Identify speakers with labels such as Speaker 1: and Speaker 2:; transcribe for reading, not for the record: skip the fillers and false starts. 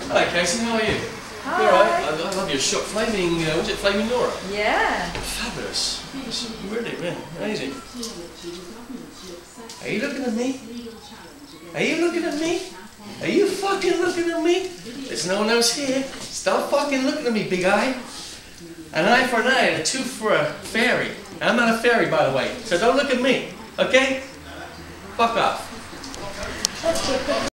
Speaker 1: Hi Casey, how are you?
Speaker 2: Hi.
Speaker 1: You alright? I love your shot. Flaming, was it Flaming Nora?
Speaker 2: Yeah.
Speaker 1: Fabulous. It's really amazing. Are you looking at me? Are you looking at me? Are you fucking looking at me? There's no one else here. Stop fucking looking at me, big eye. An eye for an eye and a tooth for a fairy. I'm not a fairy, by the way, so don't look at me, okay? Fuck off.